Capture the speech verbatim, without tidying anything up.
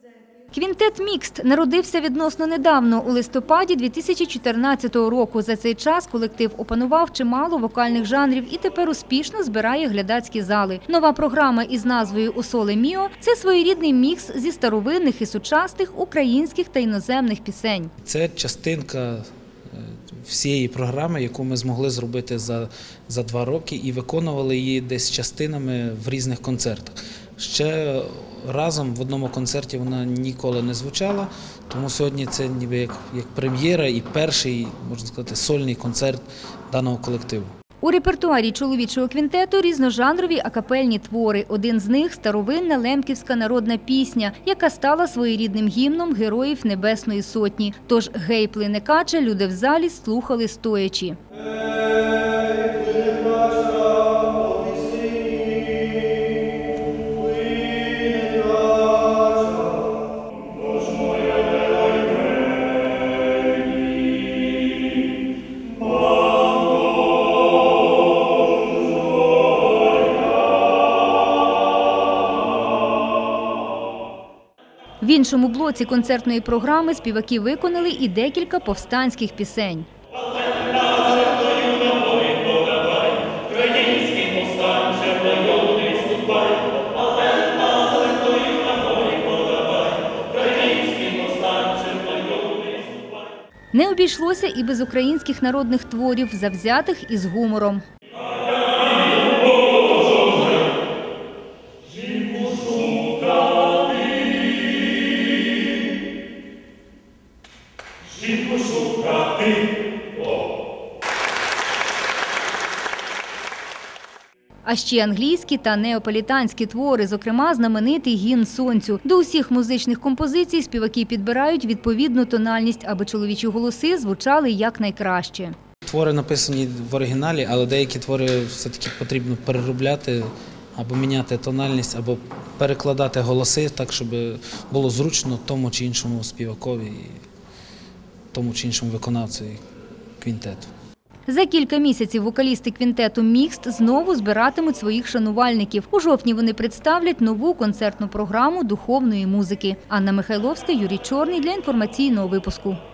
Квінтет «Мікст» народився відносно недавно, у листопаді дві тисячі чотирнадцятого року. За цей час колектив опанував чимало вокальних жанрів і тепер успішно збирає глядацькі зали. Нова програма із назвою «У соле міо» – це своєрідний мікс зі старовинних і сучасних українських та іноземних пісень. Це частинка всієї програми, яку ми змогли зробити за, за два роки і виконували її десь частинами в різних концертах. Ще разом в одному концерті вона ніколи не звучала, тому сьогодні це ніби як, як прем'єра і перший, можна сказати, сольний концерт даного колективу. У репертуарі чоловічого квінтету різножанрові акапельні твори. Один з них – старовинна лемківська народна пісня, яка стала своєрідним гімном героїв Небесної Сотні. Тож «Гей, плине кача» люди в залі слухали стоячи. В іншому блоці концертної програми співаки виконали і декілька повстанських пісень. Не обійшлося і без українських народних творів, завзятих із гумором. А ще англійські та неаполітанські твори, зокрема знаменитий «Гімн сонцю». До усіх музичних композицій співаки підбирають відповідну тональність, аби чоловічі голоси звучали якнайкраще. Твори написані в оригіналі, але деякі твори все-таки потрібно переробляти, або міняти тональність, або перекладати голоси так, щоб було зручно тому чи іншому співакові, тому чи іншому виконавцю квінтету. За кілька місяців вокалісти квінтету «Мікст» знову збиратимуть своїх шанувальників. У жовтні вони представлять нову концертну програму духовної музики. Анна Михайловська, Юрій Чорний для інформаційного випуску.